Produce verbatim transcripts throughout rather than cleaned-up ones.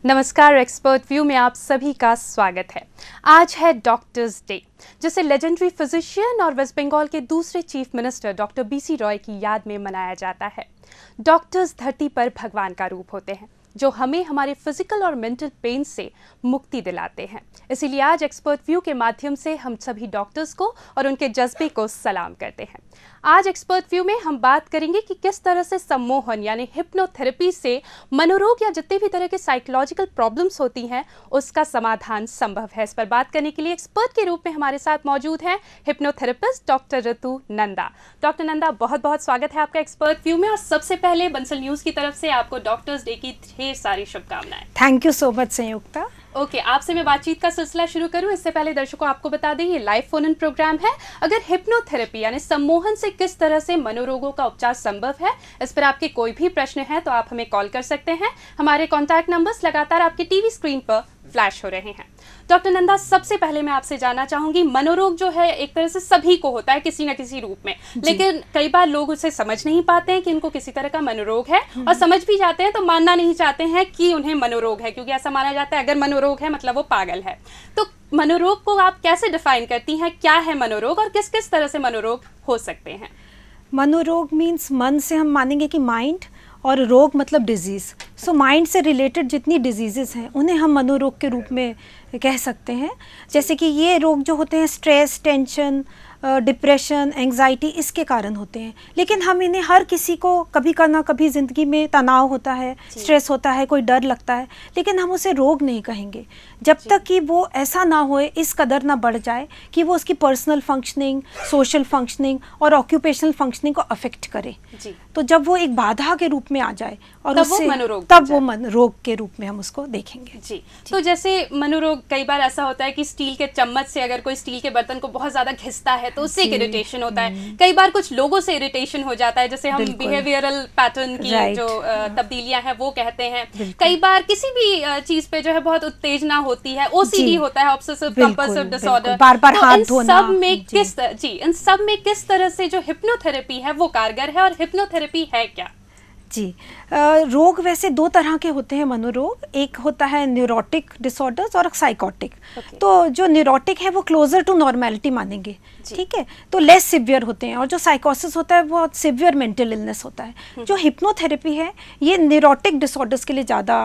नमस्कार, expert view में आप सभी का स्वागत है। आज है डॉक्टर्स डे, जिसे लेजेंडरी फिजिशियन और वेस्ट बंगाल के दूसरे chief minister doctor B C Roy की याद में मनाया जाता है। डॉक्टर्स धरती पर भगवान का रूप होते हैं, जो हमें हमारे फिजिकल और मेंटल पेन से मुक्ति दिलाते हैं। इसीलिए आज एक्सपर्ट व्यू के माध्यम से हम सभी डॉक्टर्स को और उनके जज्बे को सलाम करते हैं। आज एक्सपर्ट व्यू में हम बात करेंगे कि किस तरह से सम्मोहन यानी हिप्नोथेरेपी से मनोरोग या जितने भी तरह के साइकोलॉजिकल प्रॉब्लम्स होती हैं उसका समाधान संभव है। इस पर बात करने के लिए एक्सपर्ट के रूप में हमारे साथ मौजूद हैं hypnotherapist doctor Ritu Nanda. Doctor Nanda, बहुत बहुत स्वागत है आपका एक्सपर्ट व्यू में। और सबसे पहले बंसल न्यूज़ की तरफ से आपको डॉक्टर्स डे की ढेर सारी शुभकामनाएं। Thank you so much Sanyukta. Okay okay, आपसे मैं बातचीत का सिलसिला शुरू करूं इससे पहले दर्शकों आपको बता दें ये लाइव फोन इन प्रोग्राम है। अगर हिप्नोथेरेपी यानी सम्मोहन से किस तरह से मनोरोगों का उपचार संभव है, इस पर आपके कोई भी प्रश्न है तो आप हमें कॉल कर सकते हैं। हमारे कॉन्टैक्ट नंबर्स लगातार आपके टीवी स्क्रीन पर फ्लैश हो रहे हैं। डॉक्टर नंदा, सबसे पहले मैं आपसे जानना चाहूंगी, मनोरोग जो है एक तरह से सभी को होता है किसी न किसी रूप में, लेकिन कई बार लोग उसे समझ नहीं पाते हैं कि इनको किसी तरह का मनोरोग है, और समझ भी जाते हैं तो मानना नहीं चाहते हैं कि उन्हें मनोरोग है, क्योंकि ऐसा माना जाता है अगर मनोरोग है मतलब वो पागल है। तो मनोरोग को आप कैसे डिफाइन करती हैं? क्या है मनोरोग और किस किस तरह से मनोरोग हो सकते हैं? मनोरोग मीन्स मन से हम मानेंगे कि माइंड, और रोग मतलब डिजीज़। सो माइंड से रिलेटेड जितनी डिजीज़ेस हैं उन्हें हम मनोरोग के रूप में कह सकते हैं। जैसे कि ये रोग जो होते हैं स्ट्रेस, टेंशन, डिप्रेशन, एंग्जाइटी, इसके कारण होते हैं। लेकिन हम इन्हें हर किसी को कभी का ना कभी ज़िंदगी में तनाव होता है, स्ट्रेस होता है, कोई डर लगता है, लेकिन हम उसे रोग नहीं कहेंगे जब तक कि वो ऐसा ना होए, इस कदर ना बढ़ जाए कि वो उसकी पर्सनल फंक्शनिंग, सोशल फंक्शनिंग और ऑक्यूपेशनल फंक्शनिंग को अफेक्ट करे। तो जब वो एक बाधा के रूप में आ जाए और तब उससे वो मनोरोग तब वो मनोरोग के रूप में हम उसको देखेंगे। जी, तो जैसे मनोरोग कई बार ऐसा होता है कि स्टील के चम्मच से अगर कोई स्टील के बर्तन को बहुत ज्यादा घिसता है तो उससे इरिटेशन होता है। कई बार कुछ लोगों से इरिटेशन हो जाता है, जैसे हम बिहेवियरल पैटर्न की जो तब्दीलियां हैं वो कहते हैं। कई बार किसी भी चीज पे जो है बहुत उत्तेजना होती है, ओ सी डी होता है, ऑब्सेसिव कंपल्सिव डिसऑर्डर। बार बार हाथ धोना। सब में किस जी इन सब में किस तरह से जो हिप्नोथेरेपी है वो कारगर है, और हिप्नोथेरेपी है क्या? जी, आ, रोग वैसे दो तरह के होते हैं मनोरोग। एक होता है न्यूरोटिक डिसऑर्डर्स और साइकोटिक। okay. तो जो न्यूरोटिक है वो क्लोजर टू नॉर्मेलिटी मानेंगे, ठीक है, तो लेस सिवियर होते हैं। और जो साइकोसिस होता है वो बहुत सिवियर मेंटल इलनेस होता है। जो हिप्नोथेरेपी है ये न्यूरोटिक डिसऑर्डर्स के लिए ज़्यादा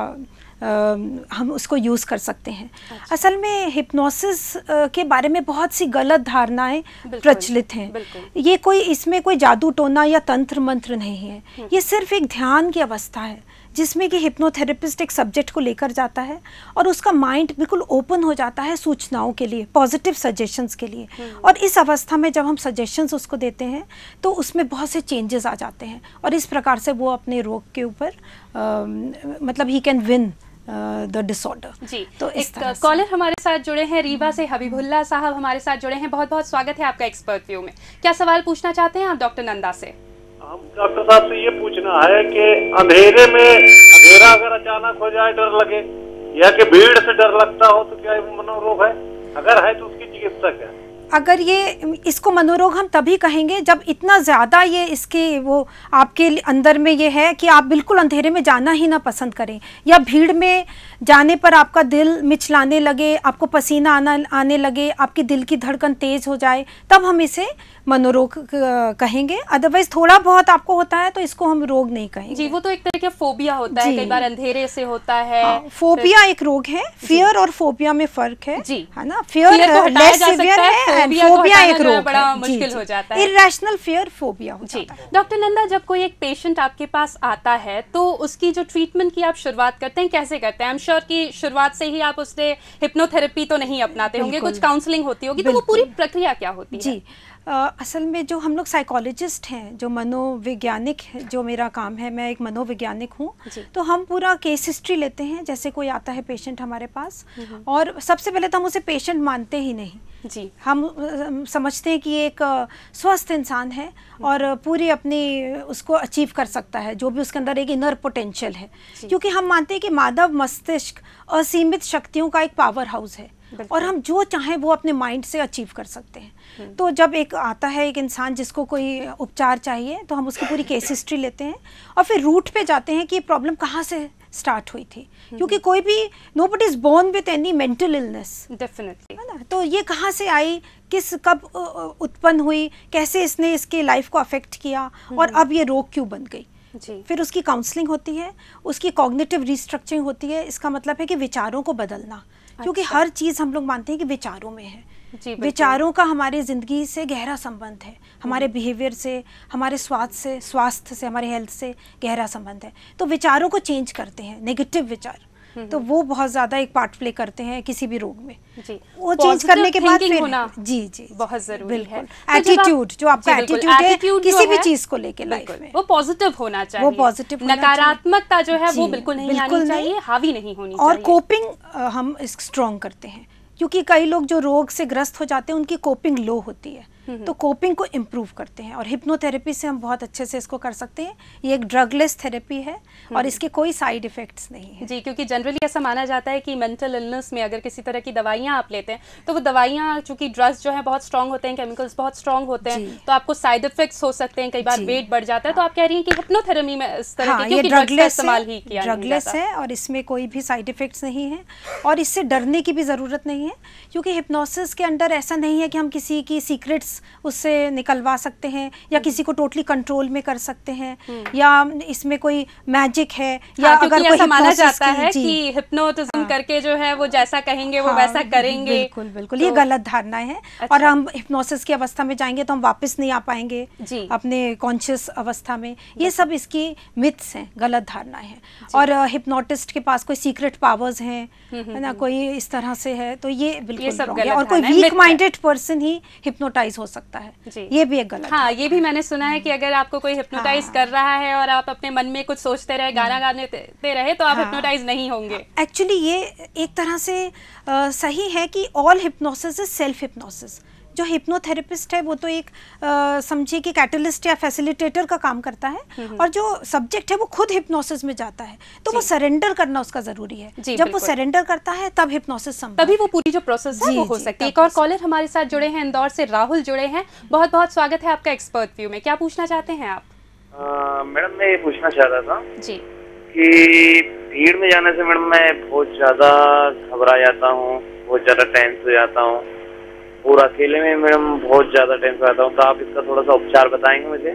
Uh, हम उसको यूज़ कर सकते हैं। अच्छा। असल में हिप्नोसिस uh, के बारे में बहुत सी गलत धारणाएं प्रचलित हैं। ये कोई इसमें कोई जादू टोना या तंत्र मंत्र नहीं है, ये सिर्फ एक ध्यान की अवस्था है जिसमें कि हिप्नोथेरेपिस्ट एक सब्जेक्ट को लेकर जाता है और उसका माइंड बिल्कुल ओपन हो जाता है सूचनाओं के लिए, पॉजिटिव सजेशंस के लिए। और इस अवस्था में जब हम सजेशंस उसको देते हैं तो उसमें बहुत से चेंजेस आ जाते हैं, और इस प्रकार से वो अपने रोग के ऊपर मतलब he can win the disorder. जी, तो एक कॉलर हमारे साथ जुड़े हैं रीवा से, हबीबुल्ला साहब हमारे साथ जुड़े हैं। बहुत बहुत स्वागत है आपका एक्सपर्ट व्यू में। क्या सवाल पूछना चाहते हैं आप डॉक्टर नंदा से? हम डॉक्टर साहब से ये पूछना है कि अंधेरे में अंधेरा अगर अचानक हो जाए डर लगे, या कि भीड़ से डर लगता हो, तो क्या ये मनोरोग है? अगर है तो उसकी चिकित्सा क्या है? अगर ये इसको मनोरोग हम तभी कहेंगे जब इतना ज़्यादा ये इसके वो आपके अंदर में ये है कि आप बिल्कुल अंधेरे में जाना ही ना पसंद करें, या भीड़ में जाने पर आपका दिल मिचलाने लगे, आपको पसीना आना आने लगे, आपकी दिल की धड़कन तेज़ हो जाए, तब हम इसे मनोरोग कहेंगे। अदरवाइज थोड़ा बहुत आपको होता है तो इसको हम रोग नहीं कहेंगे। जी, वो तो एक तरह का फोबिया होता है, कई बार अंधेरे से होता है। हाँ, फोबिया एक रोग है, फियर और फोबिया में फर्क है, जी, है ना। फियर लेस सिवियर है, फोबिया एक रोग बड़ा मुश्किल हो जाता है। इरेशनल फियर फोबिया हो जाता है। डॉक्टर नंदा, जब कोई एक पेशेंट आपके पास आता है तो उसकी जो ट्रीटमेंट की आप शुरुआत करते हैं कैसे करते हैं? आई एम श्योर कि शुरुआत से ही आप उससे हिप्नोथेरेपी तो नहीं अपनाते होंगे, कुछ काउंसलिंग होती होगी, तो वो पूरी प्रक्रिया क्या होती है? जी, Uh, असल में जो हम लोग साइकोलॉजिस्ट हैं, जो मनोवैज्ञानिक है, जो मेरा काम है, मैं एक मनोवैज्ञानिक हूँ, तो हम पूरा केस हिस्ट्री लेते हैं। जैसे कोई आता है पेशेंट हमारे पास, और सबसे पहले तो हम उसे पेशेंट मानते ही नहीं। जी, हम uh, समझते हैं कि एक uh, स्वस्थ इंसान है और पूरी अपनी उसको अचीव कर सकता है, जो भी उसके अंदर एक इनर पोटेंशियल है, क्योंकि हम मानते हैं कि मानव मस्तिष्क असीमित शक्तियों का एक पावर हाउस है, और हम जो चाहें वो अपने माइंड से अचीव कर सकते हैं। तो जब एक आता है एक इंसान जिसको कोई उपचार चाहिए, तो हम उसकी पूरी केस हिस्ट्री लेते हैं और फिर रूट पे जाते हैं कि ये प्रॉब्लम कहाँ से स्टार्ट हुई थी, क्योंकि कोई भी nobody is born with any mental illness, definitely, है ना। तो ये कहाँ से आई, किस कब उत्पन्न हुई, कैसे इसने इसके लाइफ को अफेक्ट किया, और अब ये रोग क्यों बन गई। जी। फिर उसकी काउंसलिंग होती है, उसकी कॉग्निटिव रिस्ट्रक्चरिंग होती है। इसका मतलब है कि विचारों को बदलना, अच्छा। क्योंकि हर चीज़ हम लोग मानते हैं कि विचारों में है। जी, विचारों का हमारी ज़िंदगी से गहरा संबंध है, हमारे बिहेवियर से, हमारे स्वास्थ्य से स्वास्थ्य से हमारे हेल्थ से गहरा संबंध है। तो विचारों को चेंज करते हैं, नेगेटिव विचार, तो वो बहुत ज़्यादा एक पार्ट प्ले करते हैं किसी भी रोग में। जी। वो चेंज करने के बाद फिर होना, जी जी बहुत जरूरी है। एटीट्यूड, जो आपका एटीट्यूड है किसी भी चीज को लेके लाइफ में, वो पॉजिटिव होना चाहिए, वो पॉजिटिव, नकारात्मकता जो है वो बिल्कुल नहीं आनी चाहिए, हावी नहीं होनी चाहिए। और कोपिंग हम स्ट्रॉन्ग करते हैं, क्योंकि कई लोग जो रोग से ग्रस्त हो जाते हैं उनकी कोपिंग लो होती है, तो कोपिंग को इम्प्रूव करते हैं। और हिप्नोथेरेपी से हम बहुत अच्छे से इसको कर सकते हैं। ये एक ड्रगलेस थेरेपी है और इसके कोई साइड इफेक्ट्स नहीं है। जी, क्योंकि जनरली ऐसा माना जाता है कि मेंटल इलनेस में अगर किसी तरह की दवाइयाँ आप लेते हैं तो वो दवाइयाँ, चूंकि ड्रग्स जो है बहुत स्ट्रॉन्ग होते हैं, केमिकल्स बहुत स्ट्रॉन्ग होते हैं, तो आपको साइड इफेक्ट्स हो सकते हैं, कई बार वेट बढ़ जाता है। तो आप कह रही हैं कि हिप्नोथेरेपी में इस तरह हाँ, की, क्योंकि ड्रग्स का इस्तेमाल ही किया ड्रगलेस है और इसमें कोई भी साइड इफेक्ट्स नहीं है, और इससे डरने की भी ज़रूरत नहीं है, क्योंकि हिप्नोसिस के अंदर ऐसा नहीं है कि हम किसी की सीक्रेट्स उससे निकलवा सकते हैं या किसी को टोटली कंट्रोल में कर सकते हैं, या इसमें कोई मैजिक है, या हाँ, अगर कोई माना जाता है कि हिप्नोटिज्म हाँ, करके जो है वो जैसा कहेंगे वो हाँ, वैसा करेंगे। बिल्कुल बिल्कुल, तो, ये गलत धारणा है। अच्छा। और हम हिप्नोसिस की अवस्था में जाएंगे तो हम वापस नहीं आ पाएंगे जी। अपने कॉन्शियस अवस्था में। ये सब इसकी मिथ्स हैं, गलत धारणाएं हैं। और हिप्नोटिस्ट के पास कोई सीक्रेट पावर्स हैं, है ना, कोई इस तरह से है, तो ये बिल्कुल रॉन्ग है। और कोई वीक माइंडेड पर्सन ही हिप्नोटाइज हो सकता है, ये भी एक गलत। हाँ, ये भी मैंने सुना है कि अगर आपको कोई हिप्नोटाइज हाँ, कर रहा है और आप अपने मन में कुछ सोचते रहे, गाना गाने ते रहे, तो आप हाँ, हिप्नोटाइज नहीं होंगे। एक्चुअली ये एक तरह से आ, सही है कि all hypnosis is self hypnosis. जो हिप्नोथेरेपिस्ट है वो तो एक समझिए कि कैटलिस्ट या फैसिलिटेटर का काम करता है, और जो सब्जेक्ट है वो खुद हिप्नोसिस में जाता है, तो वो सरेंडर करना उसका जरूरी है। जब वो सरेंडर करता है तब हिप्नोसिस संभव, तभी वो पूरी जो प्रोसेस है वो हो सकती है। एक और कॉलर हमारे साथ जुड़े हैं, इंदौर से राहुल जुड़े हैं। बहुत बहुत स्वागत है आपका एक्सपर्ट व्यू में। क्या पूछना चाहते हैं आप? मैडम मैं ये पूछना चाह रहा था जी कि भीड़ में जाने से मैडम मैं बहुत ज्यादा घबरा जाता हूँ, बहुत ज्यादा टेंस हो जाता हूँ, और अकेले में मैडम बहुत ज्यादा टेंस हो जाता हूँ। तो आप इसका थोड़ा सा उपचार बताएंगे मुझे?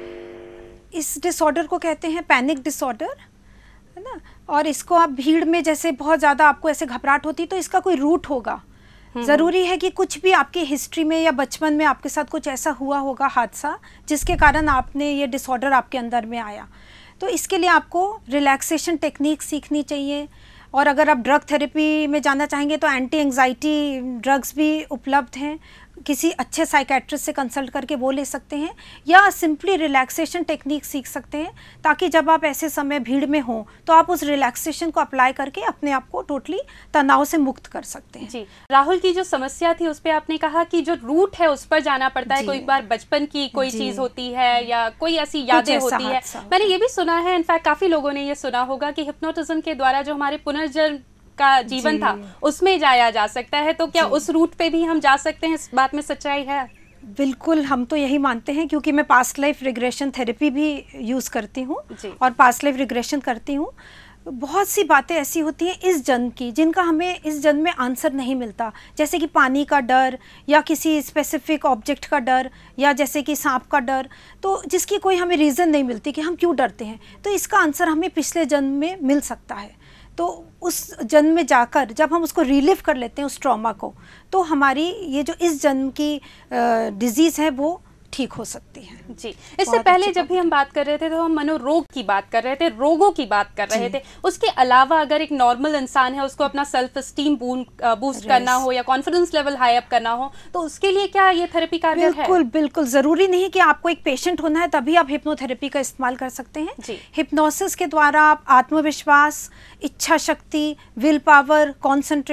इस डिसऑर्डर को कहते हैं पैनिक डिसऑर्डर, है ना। और इसको आप भीड़ में जैसे बहुत ज्यादा आपको ऐसे घबराहट होती, तो इसका कोई रूट होगा। ज़रूरी है कि कुछ भी आपकी हिस्ट्री में या बचपन में आपके साथ कुछ ऐसा हुआ होगा हादसा, जिसके कारण आपने ये डिसऑर्डर आपके अंदर में आया। तो इसके लिए आपको रिलैक्सेशन टेक्निक सीखनी चाहिए। और अगर आप ड्रग थेरेपी में जाना चाहेंगे तो एंटी एंग्जाइटी ड्रग्स भी उपलब्ध हैं, किसी अच्छे साइकेट्रिस्ट से कंसल्ट करके वो ले सकते हैं, या सिंपली रिलैक्सेशन टेक्निक सीख सकते हैं, ताकि जब आप ऐसे समय भीड़ में हो तो आप उस रिलैक्सेशन को अप्लाई करके अपने आप को टोटली तनाव से मुक्त कर सकते हैं। जी, राहुल की जो समस्या थी उस पर आपने कहा कि जो रूट है उस पर जाना पड़ता है। कोई बार बचपन की कोई चीज होती है या कोई ऐसी यादें होती है। मैंने ये भी सुना है, इनफैक्ट काफी लोगों ने ये सुना होगा कि हिप्नोटिज्म के द्वारा जो हमारे पुनर्जन्म का जीवन था उसमें जाया जा सकता है। तो क्या उस रूट पे भी हम जा सकते हैं? इस बात में सच्चाई है? बिल्कुल, हम तो यही मानते हैं, क्योंकि मैं पास्ट लाइफ रिग्रेशन थेरेपी भी यूज़ करती हूँ और पास्ट लाइफ रिग्रेशन करती हूँ। बहुत सी बातें ऐसी होती हैं इस जन्म की जिनका हमें इस जन्म में आंसर नहीं मिलता, जैसे कि पानी का डर या किसी स्पेसिफिक ऑब्जेक्ट का डर, या जैसे कि सांप का डर, तो जिसकी कोई हमें रीज़न नहीं मिलती कि हम क्यों डरते हैं। तो इसका आंसर हमें पिछले जन्म में मिल सकता है। तो उस जन्म में जाकर जब हम उसको रिलीव कर लेते हैं उस ट्रॉमा को, तो हमारी ये जो इस जन्म की डिजीज़ है वो ठीक हो सकती है। जी, इससे पहले जब भी हम बात कर रहे थे तो हम मनोरोग की बात कर रहे थे, रोगों की बात कर रहे थे। उसके अलावा अगर एक नॉर्मल इंसान है, उसको अपना सेल्फ एस्टीम बूस्ट करना हो या कॉन्फिडेंस लेवल हाई अप करना हो, तो उसके लिए क्या ये थेरेपी कारगर है? बिल्कुल बिल्कुल, ज़रूरी नहीं कि आपको एक पेशेंट होना है तभी आप हिप्नोथेरेपी का इस्तेमाल कर सकते हैं। हिप्नोसिस के द्वारा आप आत्मविश्वास, इच्छा शक्ति, will power,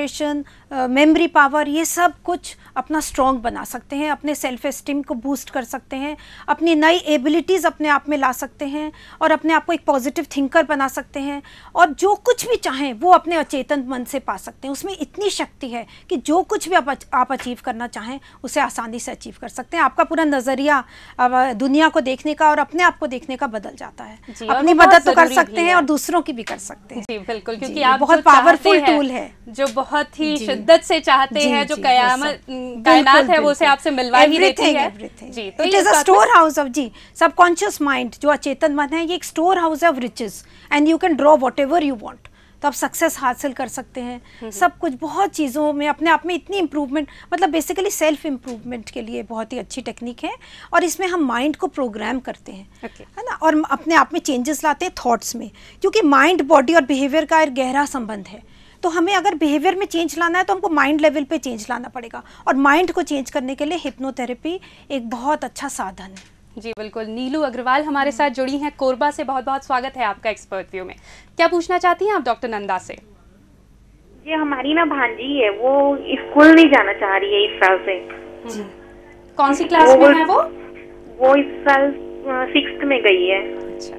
concentration, memory power, ये सब कुछ अपना स्ट्रॉन्ग बना सकते हैं, अपने सेल्फ एस्टीम को बूस्ट कर सकते हैं, अपनी नई एबिलिटीज़ अपने आप में ला सकते हैं और अपने आप को एक पॉजिटिव थिंकर बना सकते हैं और जो कुछ भी चाहें वो अपने अचेतन मन से पा सकते हैं। उसमें इतनी शक्ति है कि जो कुछ भी आप आप अचीव करना चाहें उसे आसानी से अचीव कर सकते हैं। आपका पूरा नज़रिया दुनिया को देखने का और अपने आप को देखने का बदल जाता है। अपनी मदद तो कर सकते हैं और दूसरों की भी कर सकते हैं। जी बिल्कुल, क्योंकि आप बहुत पावरफुल टूल है, जो बहुत ही शिद्दत से चाहते हैं, जो कयामत कायनात है वो उसे आपसे मिलवा ही देती है। जी, तो it is a store house of जी सबकॉन्शियस माइंड, जो अचेतन मन है, ये एक store house of riches and you can draw whatever you want. तो आप सक्सेस हासिल कर सकते हैं, सब कुछ, बहुत चीज़ों में अपने आप में इतनी इम्प्रूवमेंट, मतलब बेसिकली सेल्फ इम्प्रूवमेंट के लिए बहुत ही अच्छी टेक्निक है। और इसमें हम माइंड को प्रोग्राम करते हैं, okay. है ना, और अपने आप में चेंजेस लाते हैं थॉट्स में, क्योंकि माइंड बॉडी और बिहेवियर का एक गहरा संबंध है। तो हमें अगर बिहेवियर में चेंज लाना है तो हमको माइंड लेवल पे चेंज लाना पड़ेगा, और माइंड को चेंज करने के लिए हिप्नोथेरेपी एक बहुत अच्छा साधन है। जी बिल्कुल। नीलू अग्रवाल हमारे साथ जुड़ी हैं कोरबा से, बहुत बहुत स्वागत है आपका एक्सपर्ट व्यू में। क्या पूछना चाहती हैं आप डॉक्टर नंदा से? जी, हमारी ना भांजी है, वो स्कूल नहीं जाना चाह रही है इस साल से। जी। कौन सी क्लास में है वो? वो इस साल सिक्स्थ में गई है। अच्छा।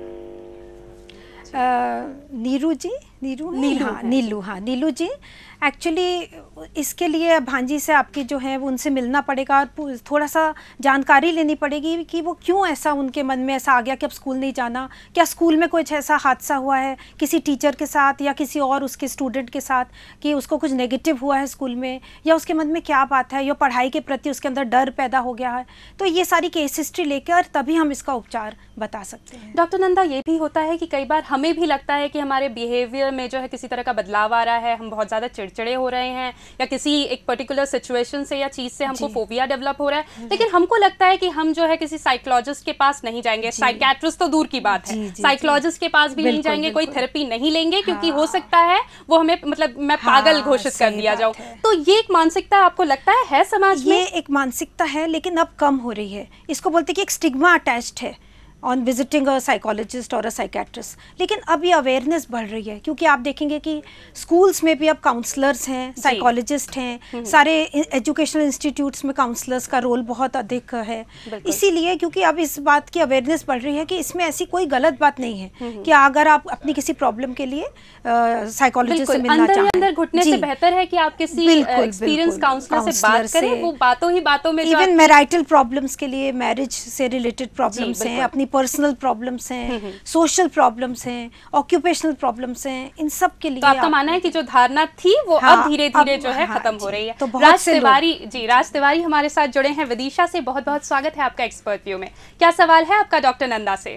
नीरू जी, नीरू नीलू हाँ नीलू हाँ नीलू जी, एक्चुअली इसके लिए भांजी से आपकी जो है वो उनसे मिलना पड़ेगा और थोड़ा सा जानकारी लेनी पड़ेगी कि वो क्यों ऐसा उनके मन में ऐसा आ गया कि अब स्कूल नहीं जाना। क्या स्कूल में कुछ ऐसा हादसा हुआ है किसी टीचर के साथ या किसी और उसके स्टूडेंट के साथ कि उसको कुछ नेगेटिव हुआ है स्कूल में, या उसके मन में क्या बात है, या पढ़ाई के प्रति उसके अंदर डर पैदा हो गया है। तो ये सारी केस हिस्ट्री लेकर तभी हम इसका उपचार बता सकते हैं। डॉक्टर नंदा, ये भी होता है कि कई बार हमें भी लगता है कि हमारे बिहेवियर में जो है किसी तरह का बदलाव आ रहा है, हम बहुत ज़्यादा चिड़चिड़े हो रहे हैं, या किसी एक पर्टिकुलर सिचुएशन से या चीज़ से हमको फोबिया डेवलप हो रहा है, लेकिन हमको लगता है कि हम जो है किसी साइकोलॉजिस्ट के पास नहीं जाएंगे, साइकियाट्रिस्ट तो दूर की बात है, साइकोलॉजिस्ट के पास भी नहीं जाएंगे, कोई थेरेपी नहीं लेंगे, क्योंकि हो सकता है वो हमें, मतलब मैं पागल घोषित कर दिया जाऊँ। तो ये एक मानसिकता आपको लगता है है समाज में? ये एक मानसिकता है, लेकिन अब कम हो रही है। इसको बोलते हैं कि एक स्टिग्मा अटैच्ड है ऑन विजिटिंग अ साइकोलॉजिस्ट और अ साइकेट्रिस्ट। लेकिन अब ये अवेयरनेस बढ़ रही है, क्योंकि आप देखेंगे कि स्कूल्स में भी अब काउंसलर्स हैं, साइकोलॉजिस्ट हैं, सारे एजुकेशनल इंस्टीट्यूट्स में काउंसलर्स का रोल बहुत अधिक है। इसीलिए क्योंकि अब इस बात की अवेयरनेस बढ़ रही है कि इसमें ऐसी कोई गलत बात नहीं है कि अगर आप अपनी किसी प्रॉब्लम के लिए साइकोलॉजिस्ट से मिलना चाहें, अंदर घुटने से बेहतर है कि आप किसी एक्सपीरियंस काउंसलर से बात करें। वो बातों ही बातों में, इवन मैरिटल प्रॉब्लम्स के लिए, मैरिज से रिलेटेड प्रॉब्लम्स हैं, अपनी पर्सनल प्रॉब्लम्स हैं, सोशल प्रॉब्लम्स हैं, ऑक्यूपेशनल प्रॉब्लम्स हैं, इन सब के लिए तो आपका मानना है कि जो धारणा थी वो हाँ, अब धीरे धीरे जो है हाँ, खत्म हो रही है। तो राज तिवारी जी, राज तिवारी हमारे साथ जुड़े हैं विदिशा से, बहुत बहुत स्वागत है आपका एक्सपर्ट व्यू में। क्या सवाल है आपका डॉक्टर नंदा से?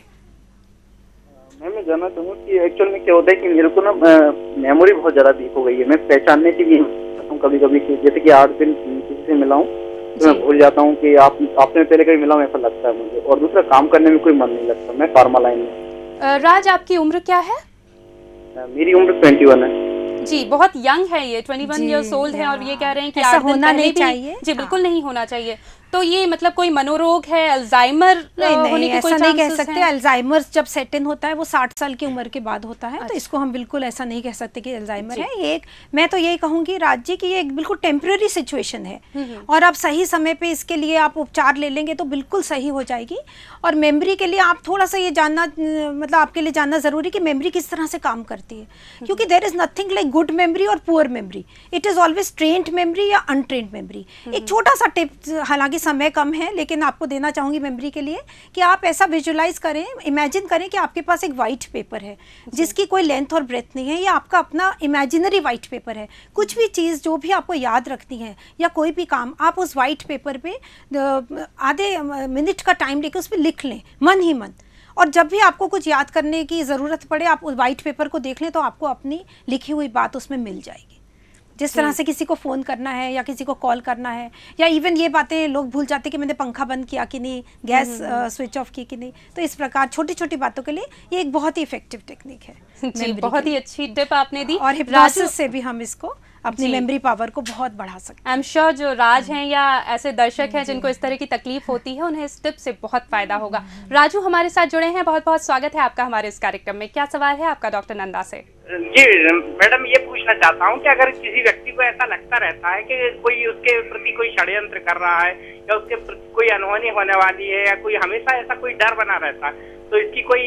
मैम, मैं जानना चाहूँगा कि एक्चुअल में क्या होता है कि मेरे को ना मेमोरी बहुत ज्यादा वीक हो गई है। मैं पहचानने की भी कभी कभी, जैसे कि आठ दिन किसी से मिला हूँ तो मैं भूल जाता हूँ कि आप आपने पहले कभी मिला हूँ, ऐसा लगता है मुझे। और दूसरा, काम करने में कोई मन नहीं लगता। मैं फार्मा लाइन में। राज, आपकी उम्र क्या है? मेरी उम्र ट्वेंटी वन है। जी, बहुत यंग है ये, ट्वेंटी वन इयर्स ओल्ड है, और ये कह रहे हैं कि ऐसा होना नहीं चाहिए। जी बिल्कुल नहीं होना चाहिए। तो ये मतलब कोई मनोरोग है, अल्जाइमर नहीं, होने नहीं, की कोई ऐसा नहीं कह चांसेस सकते। अल्जाइमर जब सेट इन होता है वो साठ साल की उम्र के बाद होता है। अच्छा। तो इसको हम बिल्कुल ऐसा नहीं कह सकते कि अल्जाइमर है। ये एक, मैं तो यही कहूँगी राज जी कि ये एक बिल्कुल टेम्पररी सिचुएशन है, और आप सही समय पे इसके लिए आप उपचार ले लेंगे तो बिल्कुल सही हो जाएगी। और मेमोरी के लिए आप थोड़ा सा ये जानना, मतलब आपके लिए जानना जरूरी कि मेमोरी किस तरह से काम करती है, क्योंकि there is nothing like good memory और poor memory. It is always trained memory या अनट्रेन्ड मेमोरी। एक छोटा सा टिप, हालांकि समय कम है, लेकिन आपको देना चाहूंगी मेमोरी के लिए, कि आप ऐसा विजुलाइज करें, इमेजिन करें कि आपके पास एक वाइट पेपर है जिसकी कोई लेंथ और ब्रेथ नहीं है, या आपका अपना इमेजिनरी वाइट पेपर है। कुछ भी चीज़ जो भी आपको याद रखनी है या कोई भी काम, आप उस वाइट पेपर पे आधे मिनट का टाइम लेकर उस पर लिख लें, मन ही मन। और जब भी आपको कुछ याद करने की ज़रूरत पड़े, आप उस वाइट पेपर को देख लें तो आपको अपनी लिखी हुई बात उसमें मिल जाएगी। जिस तरह से किसी को फ़ोन करना है या किसी को कॉल करना है, या इवन ये बातें लोग भूल जाते कि मैंने पंखा बंद किया कि नहीं, गैस स्विच ऑफ की कि नहीं। तो इस प्रकार छोटी छोटी बातों के लिए ये एक बहुत ही इफेक्टिव टेक्निक है। जी, बहुत ही अच्छी टिप आपने दी। और हिप्नोसिस से भी हम इसको अपनी मेमोरी पावर को बहुत बढ़ा सकते हैं। आई एम श्योर जो राज हैं या ऐसे दर्शक हैं जिनको इस तरह की तकलीफ होती है, उन्हें इस टिप से बहुत फायदा होगा। राजू हमारे साथ जुड़े हैं, बहुत बहुत स्वागत है आपका हमारे इस कार्यक्रम में। क्या सवाल है आपका डॉक्टर नंदा से? जी मैडम, ये पूछना चाहता हूँ कि अगर किसी व्यक्ति को ऐसा लगता रहता है कि कोई उसके प्रति कोई षड्यंत्र कर रहा है या उसके प्रति कोई अनहोनी होने वाली है या कोई हमेशा ऐसा कोई डर बना रहता है, तो इसकी कोई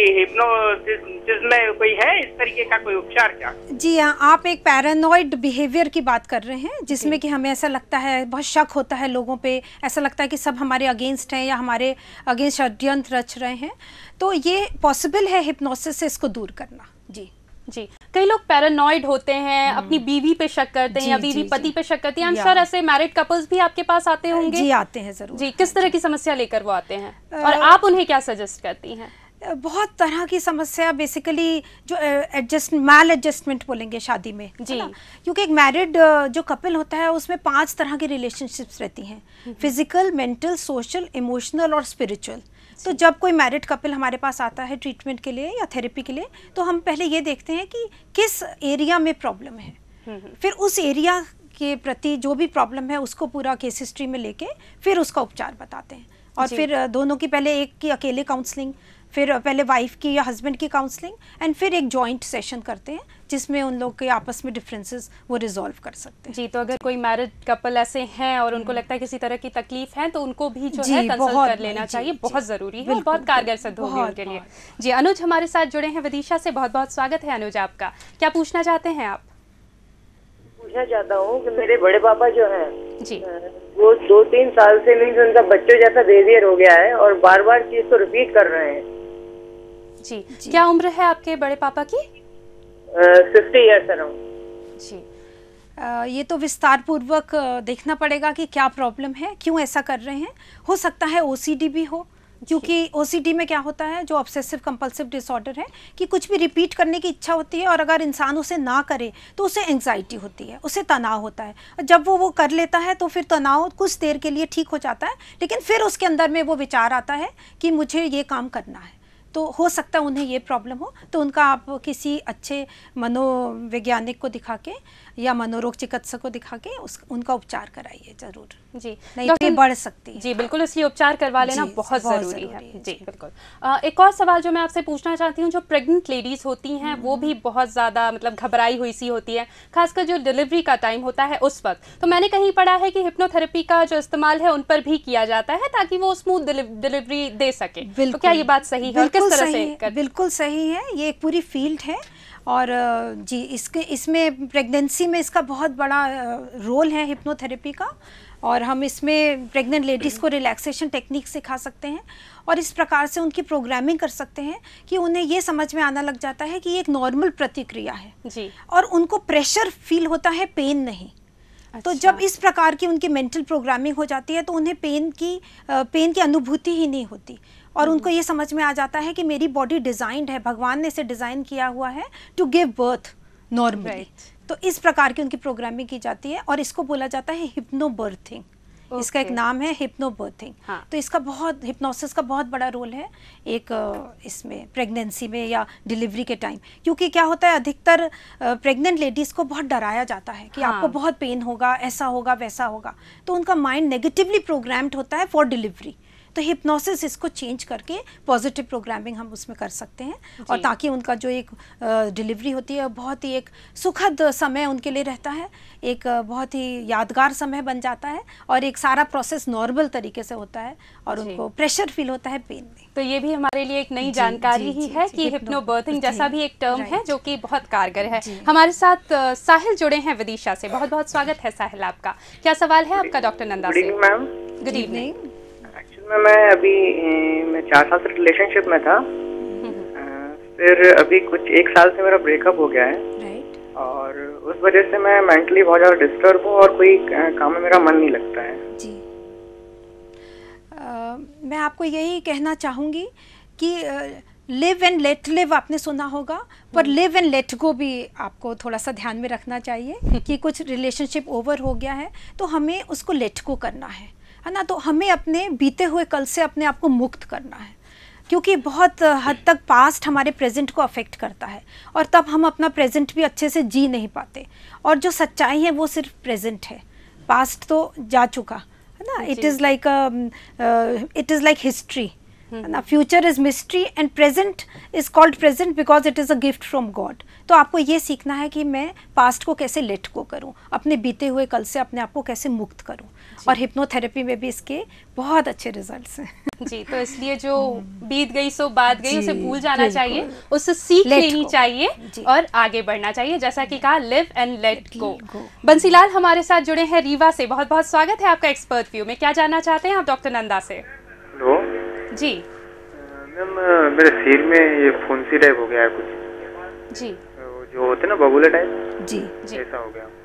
हिप्नोसिस में कोई है इस तरीके का कोई उपचार क्या? जी हाँ, आप एक पैरानॉइड बिहेवियर की बात कर रहे हैं जिसमें कि हमें ऐसा लगता है, बहुत शक होता है लोगों पे, ऐसा लगता है कि सब हमारे अगेंस्ट हैं या हमारे अगेंस्ट षड्यंत्र रच रहे हैं, तो ये पॉसिबल है हिप्नोसिस से इसको दूर करना। जी जी, कई लोग पैरानॉइड होते हैं, अपनी बीवी पे शक करते हैं या बीवी पति पे शक करती है। आई एम श्योर ऐसे मैरिड कपल्स भी आपके पास आते होंगे। जी आते हैं जरूर। जी, किस तरह की समस्या लेकर वो आते हैं और आप उन्हें क्या सजेस्ट करती हैं? बहुत तरह की समस्या, बेसिकली जो एडजस्ट मैल एडजस्टमेंट बोलेंगे शादी में, जी, क्योंकि एक मैरिड जो कपल होता है उसमें पांच तरह की रिलेशनशिप्स रहती हैं, फिजिकल, मेंटल, सोशल, इमोशनल और स्पिरिचुअल। तो जब कोई मैरिड कपल हमारे पास आता है ट्रीटमेंट के लिए या थेरेपी के लिए, तो हम पहले ये देखते हैं कि किस एरिया में प्रॉब्लम है, फिर उस एरिया के प्रति जो भी प्रॉब्लम है उसको पूरा केस हिस्ट्री में लेके फिर उसका उपचार बताते हैं। और फिर दोनों की, पहले एक की अकेले काउंसलिंग, फिर पहले वाइफ की या हस्बैंड की काउंसलिंग, एंड फिर एक जॉइंट सेशन करते हैं जिसमें उन लोग के आपस में डिफरेंसेस वो रिजॉल्व कर सकते हैं। जी, तो अगर कोई मैरिड कपल ऐसे हैं और उनको लगता है किसी तरह की तकलीफ है तो उनको भी जो है कंसल्ट कर लेना चाहिए, बहुत ज़रूरी है, बहुत कारगर सिद्ध होगी उनके लिए। जी, अनुज हमारे साथ जुड़े हैं विदिशा से, बहुत बहुत स्वागत है अनुज आपका। क्या पूछना चाहते हैं आप? पूछना चाहता हूँ कि मेरे बड़े पापा जो हैं जी, वो दो तीन साल से मीन्स उनका बच्चों जैसा बिहेवियर हो गया है और बार बार चीज को रिपीट कर रहे हैं। जी, जी। क्या उम्र है आपके बड़े पापा की? Fifty years around. जी, आ, ये तो विस्तार पूर्वक देखना पड़ेगा कि क्या प्रॉब्लम है, क्यों ऐसा कर रहे हैं। हो सकता है ओसीडी भी हो, क्योंकि ओसीडी में क्या होता है, जो ऑब्सेसिव कंपल्सिव डिसऑर्डर है, कि कुछ भी रिपीट करने की इच्छा होती है और अगर इंसान उसे ना करे तो उसे एंग्जाइटी होती है, उसे तनाव होता है। जब वो वो कर लेता है तो फिर तनाव कुछ देर के लिए ठीक हो जाता है, लेकिन फिर उसके अंदर में वो विचार आता है कि मुझे ये काम करना है। तो हो सकता है उन्हें ये प्रॉब्लम हो, तो उनका आप किसी अच्छे मनोवैज्ञानिक को दिखा के या मनोरोग चिकित्सक को दिखा के उस उनका उपचार कराइए जरूर। जी, नहीं तो ये बढ़ सकती है। जी बिल्कुल, इसलिए उपचार करवा लेना बहुत, बहुत ज़रूरी है, है। जी बिल्कुल। आ, एक और सवाल जो मैं आपसे पूछना चाहती हूँ, जो प्रेग्नेंट लेडीज होती हैं वो भी बहुत ज़्यादा मतलब घबराई हुई सी होती है, खासकर जो डिलीवरी का टाइम होता है उस वक्त। तो मैंने कहीं पढ़ा है कि हिप्नोथेरेपी का जो इस्तेमाल है उन पर भी किया जाता है ताकि वो स्मूथ डिलीवरी दे सके। तो क्या ये बात सही है? बिल्कुल सही, बिल्कुल सही है। ये एक पूरी फील्ड है और जी इसके इसमें प्रेगनेंसी में इसका बहुत बड़ा रोल है हिप्नोथेरेपी का, और हम इसमें प्रेग्नेंट लेडीज़ को रिलैक्सेशन टेक्निक सिखा सकते हैं और इस प्रकार से उनकी प्रोग्रामिंग कर सकते हैं कि उन्हें ये समझ में आना लग जाता है कि ये एक नॉर्मल प्रतिक्रिया है जी, और उनको प्रेशर फील होता है, पेन नहीं। अच्छा। तो जब इस प्रकार की उनकी मेंटल प्रोग्रामिंग हो जाती है तो उन्हें पेन की पेन की अनुभूति ही नहीं होती और उनको ये समझ में आ जाता है कि मेरी बॉडी डिज़ाइंड है, भगवान ने इसे डिज़ाइन किया हुआ है टू गिव बर्थ नॉर्मली। तो इस प्रकार की उनकी प्रोग्रामिंग की जाती है और इसको बोला जाता है हिप्नो बर्थिंग। Okay. इसका एक नाम है हिप्नो बर्थिंग। हाँ. तो इसका बहुत, हिप्नोसिस का बहुत बड़ा रोल है एक इसमें प्रेगनेंसी में या डिलीवरी के टाइम, क्योंकि क्या होता है अधिकतर प्रेग्नेंट लेडीज़ को बहुत डराया जाता है कि हाँ. आपको बहुत पेन होगा, ऐसा होगा, वैसा होगा, तो उनका माइंड नेगेटिवली प्रोग्राम्ड होता है फॉर डिलीवरी। तो हिप्नोसिस इसको चेंज करके पॉजिटिव प्रोग्रामिंग हम उसमें कर सकते हैं और ताकि उनका जो एक डिलीवरी होती है बहुत ही एक सुखद समय उनके लिए रहता है, एक बहुत ही यादगार समय बन जाता है और एक सारा प्रोसेस नॉर्मल तरीके से होता है और उनको प्रेशर फील होता है पेन में। तो ये भी हमारे लिए एक नई जानकारी ही है कि हिप्नो बर्थिंग जैसा भी एक टर्म है जो कि बहुत कारगर है। हमारे साथ साहिल जुड़े हैं विदिशा से, बहुत बहुत स्वागत है साहिल आपका। क्या सवाल है आपका डॉक्टर नंदा से? Ma'am good evening. में मैं अभी मैं चार साल से रिलेशनशिप में था, फिर अभी कुछ एक साल से मेरा ब्रेकअप हो गया है और उस वजह से मैं मेंटली बहुत ज़्यादा डिस्टर्ब हूँ और कोई काम में मेरा मन नहीं लगता है। जी आ, मैं आपको यही कहना चाहूँगी कि लिव एंड लेट लिव आपने सुना होगा, पर लिव एंड लेट गो भी आपको थोड़ा सा ध्यान में रखना चाहिए कि कुछ रिलेशनशिप ओवर हो गया है तो हमें उसको लेट गो करना है है ना। तो हमें अपने बीते हुए कल से अपने आप को मुक्त करना है, क्योंकि बहुत हद तक पास्ट हमारे प्रेजेंट को अफेक्ट करता है और तब हम अपना प्रेजेंट भी अच्छे से जी नहीं पाते। और जो सच्चाई है वो सिर्फ प्रेजेंट है, पास्ट तो जा चुका है ना। It is like it is like history, है ना, future is mystery and present is called present because it is a gift from God. तो आपको ये सीखना है कि मैं पास्ट को कैसे लेट को करूं, अपने बीते हुए कल से अपने आप को कैसे मुक्त करूं, और हिप्नोथेरेपी में भी इसके बहुत अच्छे रिजल्ट्स हैं। जी, तो इसलिए जो बीत गई सो बात गई उसे भूल जाना चाहिए, उससे सीख लेनी चाहिए और आगे बढ़ना चाहिए, जैसा कि कहा live and let go. Bansilal हमारे साथ जुड़े हैं रीवा से, बहुत बहुत स्वागत है आपका एक्सपर्ट व्यू में। क्या जानना चाहते हैं आप डॉक्टर नंदा से? हेलो जी मैम, मेरे सिर में ये फुंसी टाइप हो गया है कुछ जी, जो होते हैं ना बबूले टाइप, जी जी ऐसा हो गया।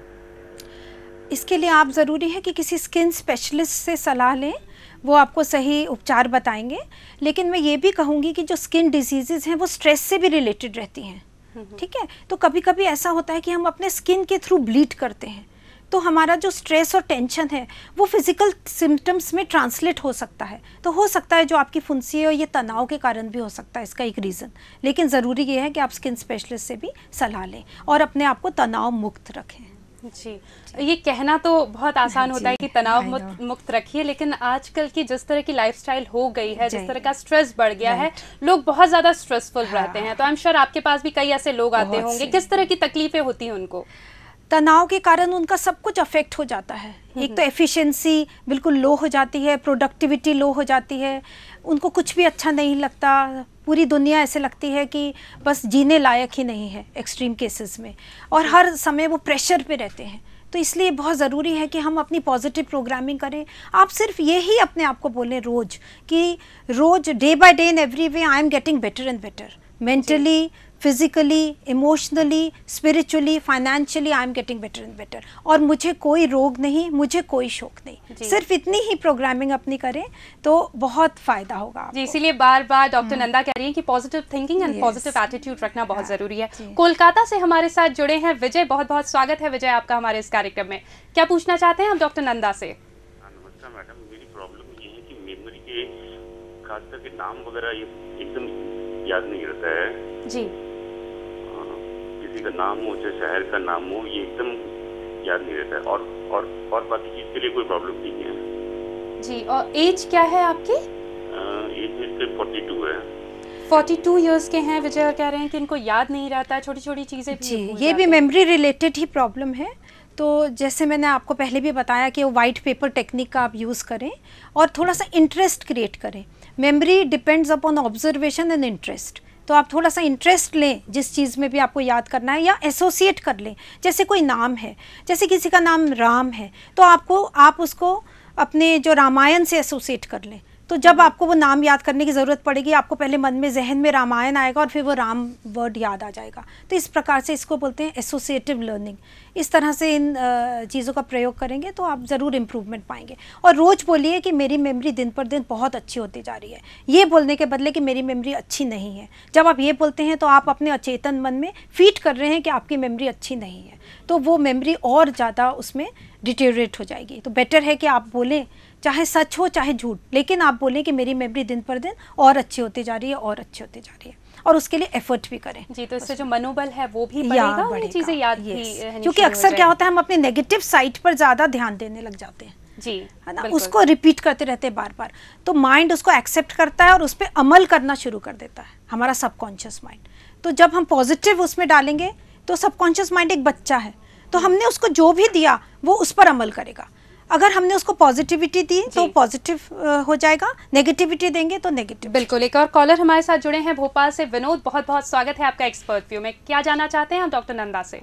इसके लिए आप ज़रूरी है कि किसी स्किन स्पेशलिस्ट से सलाह लें, वो आपको सही उपचार बताएंगे। लेकिन मैं ये भी कहूँगी कि जो स्किन डिजीज़ हैं वो स्ट्रेस से भी रिलेटेड रहती हैं, ठीक है। तो कभी कभी ऐसा होता है कि हम अपने स्किन के थ्रू ब्लीड करते हैं, तो हमारा जो स्ट्रेस और टेंशन है वो फिजिकल सिम्टम्स में ट्रांसलेट हो सकता है। तो हो सकता है जो आपकी फुंसी है ये तनाव के कारण भी हो सकता है, इसका एक रीज़न। लेकिन ज़रूरी ये है कि आप स्किन स्पेशलिस्ट से भी सलाह लें और अपने आप को तनाव मुक्त रखें। जी, ये कहना तो बहुत आसान होता है कि तनाव मुक्त मुक्त रखिए, लेकिन आजकल की जिस तरह की लाइफस्टाइल हो गई है, जिस तरह का स्ट्रेस बढ़ गया है, लोग बहुत ज़्यादा स्ट्रेसफुल रहते हैं। तो आई एम श्योर आपके पास भी कई ऐसे लोग आते होंगे, किस तरह की तकलीफें होती हैं उनको? तनाव के कारण उनका सब कुछ अफेक्ट हो जाता है। एक तो एफिशिएंसी बिल्कुल लो हो जाती है, प्रोडक्टिविटी लो हो जाती है, उनको कुछ भी अच्छा नहीं लगता, पूरी दुनिया ऐसे लगती है कि बस जीने लायक ही नहीं है एक्सट्रीम केसेस में, और हर समय वो प्रेशर पे रहते हैं। तो इसलिए बहुत ज़रूरी है कि हम अपनी पॉजिटिव प्रोग्रामिंग करें। आप सिर्फ ये ही अपने आप को बोलें रोज़ कि रोज़ day by day in every way I am getting better and better, mentally, physically, emotionally, spiritually, financially I am getting better and better, और मुझे कोई रोग नहीं, मुझे कोई शौक नहीं। सिर्फ इतनी ही प्रोग्रामिंग अपनी करें तो बहुत फायदा होगा आपको। जी, इसीलिए बार बार डॉक्टर नंदा कह रही हैं कि positive thinking and positive attitude रखना बहुत जरूरी है। कोलकाता से हमारे साथ जुड़े हैं विजय, बहुत बहुत स्वागत है विजय आपका हमारे इस कार्यक्रम में। क्या पूछना चाहते हैं आप डॉक्टर नंदा से? नमस्कार मैडम, मेरी प्रॉब्लम ये है कि मेमोरी के खास करके नाम वगैरह ये एकदम याद नहीं रहता है जी। किसी का नाम हो चाहे शहर का नाम हो, ये एकदम याद नहीं रहता है, और और और बाकी चीज के लिए कोई प्रॉब्लम नहीं है जी। और एज क्या है आपकी? एज सिर्फ फोर्टी टू है। फोर्टी टू इयर्स के हैं विजय, और कह रहे हैं कि इनको याद नहीं रहता है, छोटी छोटी चीज़ें भी। जी, ये भी मेमोरी रिलेटेड ही प्रॉब्लम है। तो जैसे मैंने आपको पहले भी बताया कि वो वाइट पेपर टेक्निक का आप यूज़ करें और थोड़ा सा इंटरेस्ट क्रिएट करें। Memory depends upon observation and interest. तो आप थोड़ा सा इंटरेस्ट लें जिस चीज़ में भी आपको याद करना है, या एसोसिएट कर लें। जैसे कोई नाम है, जैसे किसी का नाम राम है, तो आपको आप उसको अपने जो रामायण से एसोसिएट कर लें। तो जब आपको वो नाम याद करने की ज़रूरत पड़ेगी, आपको पहले मन में जहन में रामायण आएगा और फिर वो राम वर्ड याद आ जाएगा। तो इस प्रकार से इसको बोलते हैं एसोसिएटिव लर्निंग। इस तरह से इन चीज़ों का प्रयोग करेंगे तो आप ज़रूर इम्प्रूवमेंट पाएंगे। और रोज़ बोलिए कि मेरी मेमोरी दिन पर दिन बहुत अच्छी होती जा रही है, ये बोलने के बदले कि मेरी मेमोरी अच्छी नहीं है। जब आप ये बोलते हैं तो आप अपने अचेतन मन में फीड कर रहे हैं कि आपकी मेमोरी अच्छी नहीं है, तो वो मेमोरी और ज़्यादा उसमें डिटेरियोरेट हो जाएगी। तो बेटर है कि आप बोलें, चाहे सच हो चाहे झूठ, लेकिन आप बोलें कि मेरी मेमोरी दिन पर दिन और अच्छी होती जा रही है और अच्छी होती जा रही है, और उसके लिए एफर्ट भी करें। जी, तो इससे जो मनोबल है वो भी बढ़ेगा और ये चीज़ें याद भी रहनी। क्योंकि अक्सर क्या होता है, हम अपने नेगेटिव साइड पर ज़्यादा ध्यान देने लग जाते हैं जी, है ना, उसको रिपीट करते रहते हैं बार बार, तो माइंड उसको एक्सेप्ट करता है और उस पर अमल करना शुरू कर देता है, हमारा सबकॉन्शियस माइंड। तो जब हम पॉजिटिव उसमें डालेंगे तो सबकॉन्शियस माइंड एक बच्चा है, तो हमने उसको जो भी दिया वो उस पर अमल करेगा। अगर हमने उसको पॉजिटिविटी दी तो पॉजिटिव हो जाएगा, नेगेटिविटी देंगे तो नेगेटिव। बिल्कुल। एक और कॉलर हमारे साथ जुड़े हैं भोपाल से, विनोद, बहुत बहुत स्वागत है आपका एक्सपर्ट व्यू में। क्या जानना चाहते हैं आप डॉक्टर नंदा से?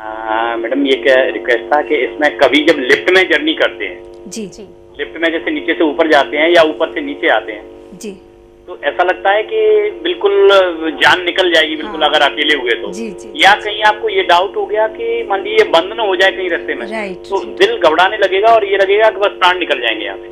मैडम ये क्या रिक्वेस्ट था कि इसमें कभी जब लिफ्ट में जर्नी करते हैं, जी जी, लिफ्ट में जैसे नीचे से ऊपर जाते हैं या ऊपर से नीचे आते हैं जी, तो ऐसा लगता है कि बिल्कुल जान निकल जाएगी बिल्कुल, हाँ, अगर अकेले हुए तो जी, जी, या कहीं आपको ये डाउट हो गया कि मान लीजिए बंद न हो जाए कहीं रास्ते में, राइट, तो दिल घबराने लगेगा और ये लगेगा कि बस प्राण निकल जाएंगे यहाँ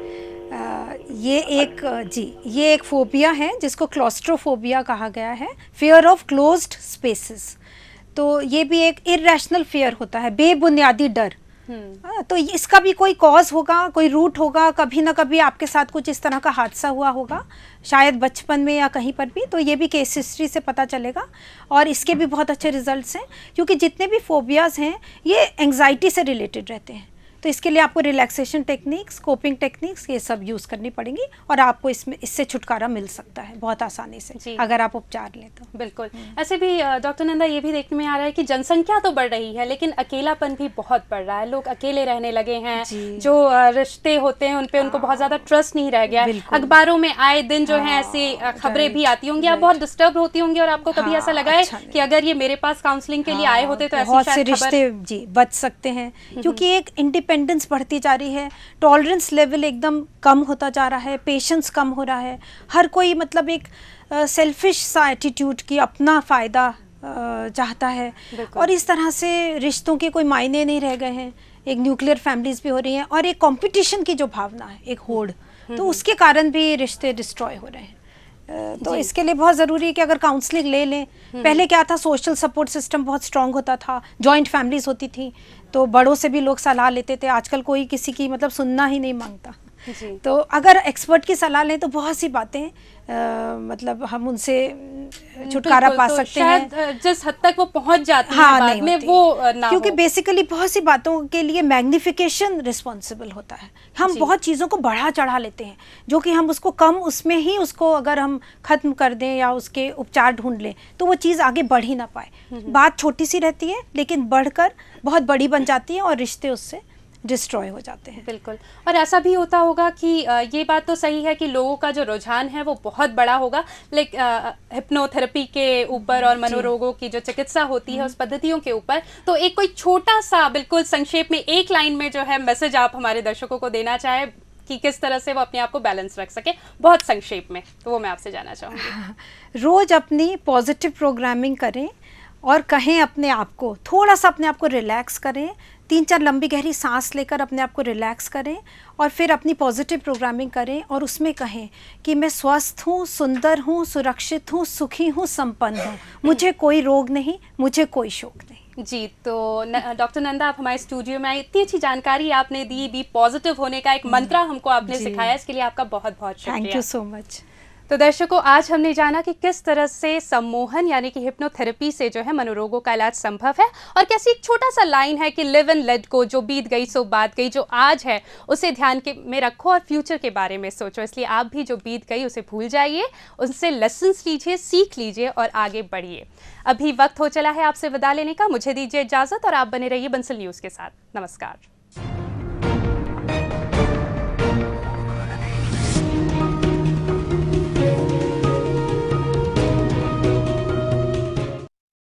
से। ये एक जी ये एक फोबिया है जिसको क्लॉस्ट्रोफोबिया कहा गया है, फियर ऑफ क्लोज्ड स्पेसेस। तो ये भी एक इरैशनल फियर होता है, बेबुनियादी डर। आ, तो इसका भी कोई कॉज होगा, कोई रूट होगा, कभी ना कभी आपके साथ कुछ इस तरह का हादसा हुआ होगा, शायद बचपन में या कहीं पर भी। तो ये भी केस हिस्ट्री से पता चलेगा, और इसके भी बहुत अच्छे रिजल्ट्स हैं, क्योंकि जितने भी फोबियाज़ हैं ये एंग्जाइटी से रिलेटेड रहते हैं। तो इसके लिए आपको रिलैक्सेशन टेक्निक्स, कोपिंग टेक्निक्स ये सब यूज़ करनी पड़ेंगी और आपको इसमें इससे छुटकारा मिल सकता है बहुत आसानी से अगर आप उपचार लें तो। बिल्कुल। ऐसे भी डॉक्टर नंदा ये भी देखने में आ रहा है कि जनसंख्या तो बढ़ रही है लेकिन अकेलापन भी बहुत बढ़ रहा है, लोग अकेले रहने लगे हैं, जो रिश्ते होते हैं उन पे उनको बहुत ज़्यादा ट्रस्ट नहीं रह गया है। अखबारों में आए दिन जो है ऐसी खबरें भी आती होंगी, आप बहुत डिस्टर्ब होती होंगी और आपको कभी ऐसा लगा है कि अगर ये मेरे पास काउंसलिंग के लिए आए होते तो ऐसी बहुत से रिश्ते जी बच सकते हैं, क्योंकि एक इंडिपेंडेंस बढ़ती जा रही है, टॉलरेंस लेवल एकदम कम होता जा रहा है, पेशेंस कम हो रहा है, हर कोई मतलब एक सेल्फिश सा एटीट्यूड की अपना फ़ायदा चाहता है और इस तरह से रिश्तों के कोई मायने नहीं रह गए हैं। एक न्यूक्लियर फैमिलीज भी हो रही हैं और एक कंपटीशन की जो भावना है, एक होड़, तो उसके कारण भी रिश्ते डिस्ट्रॉय हो रहे हैं। तो इसके लिए बहुत ज़रूरी है कि अगर काउंसलिंग ले लें। पहले क्या था, सोशल सपोर्ट सिस्टम बहुत स्ट्रांग होता था, जॉइंट फैमिलीज होती थी तो बड़ों से भी लोग सलाह लेते थे, आजकल कोई किसी की मतलब सुनना ही नहीं मांगता। तो अगर एक्सपर्ट की सलाह लें तो बहुत सी बातें आ, मतलब हम उनसे छुटकारा पा तो सकते हैं जिस हद तक वो पहुंच जाती हाँ, है बाद में वो ना, क्योंकि बेसिकली बहुत सी बातों के लिए मैग्निफिकेशन रिस्पॉन्सिबल होता है। हम बहुत चीज़ों को बढ़ा चढ़ा लेते हैं जो कि हम उसको कम उसमें ही उसको अगर हम ख़त्म कर दें या उसके उपचार ढूंढ लें तो वो चीज़ आगे बढ़ ही ना पाए। बात छोटी सी रहती है लेकिन बढ़कर बहुत बड़ी बन जाती है और रिश्ते उससे डिस्ट्रॉय हो जाते हैं। बिल्कुल। और ऐसा भी होता होगा कि ये बात तो सही है कि लोगों का जो रुझान है वो बहुत बड़ा होगा, लेकिन हिप्नोथेरेपी के ऊपर और मनोरोगों की जो चिकित्सा होती है उस पद्धतियों के ऊपर, तो एक कोई छोटा सा बिल्कुल संक्षेप में एक लाइन में जो है मैसेज आप हमारे दर्शकों को देना चाहे कि किस तरह से वो अपने आप को बैलेंस रख सके, बहुत संक्षेप में, तो वो मैं आपसे जानना चाहूँगी। रोज़ अपनी पॉजिटिव प्रोग्रामिंग करें और कहें अपने आप को, थोड़ा सा अपने आप को रिलैक्स करें, तीन चार लंबी गहरी सांस लेकर अपने आप को रिलैक्स करें और फिर अपनी पॉजिटिव प्रोग्रामिंग करें और उसमें कहें कि मैं स्वस्थ हूँ, सुंदर हूँ, सुरक्षित हूँ, सुखी हूँ, संपन्न हूँ, मुझे कोई रोग नहीं, मुझे कोई शोक नहीं। जी, तो डॉक्टर नंदा आप हमारे स्टूडियो में आई, इतनी अच्छी जानकारी आपने दी, बी पॉजिटिव होने का एक मंत्र हमको आपने सिखाया, इसके लिए आपका बहुत बहुत शुक्रिया। Thank you so much. तो दर्शकों, आज हमने जाना कि किस तरह से सम्मोहन यानी कि हिप्नोथेरेपी से जो है मनोरोगों का इलाज संभव है और कैसी एक छोटा सा लाइन है कि लिव एंड लेट गो, जो बीत गई सो बात गई, जो आज है उसे ध्यान के में रखो और फ्यूचर के बारे में सोचो। इसलिए आप भी जो बीत गई उसे भूल जाइए, उनसे लेसन्स लीजिए, सीख लीजिए और आगे बढ़िए। अभी वक्त हो चला है आपसे विदा लेने का, मुझे दीजिए इजाज़त और आप बने रहिए बंसल न्यूज़ के साथ। नमस्कार।